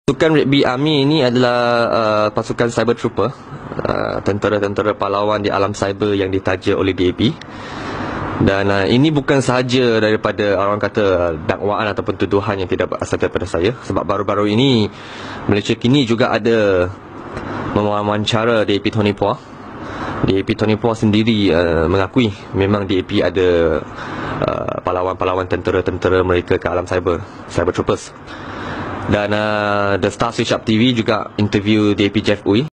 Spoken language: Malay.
Pasukan Red Bee Army ini adalah pasukan cyber trooper, tentera-tentera pahlawan di alam cyber yang ditaja oleh DAP. Dan ini bukan sahaja daripada orang kata dakwaan ataupun tuduhan yang tidak berasal daripada saya, sebab baru-baru ini Malaysia kini juga ada mewawancara DAP Tony Phua. DAP Tony Phua sendiri mengakui memang DAP ada pahlawan-pahlawan tentera-tentera mereka ke alam cyber troopers. Dan The Star Switch Up TV juga interview DAP Jeff Uy.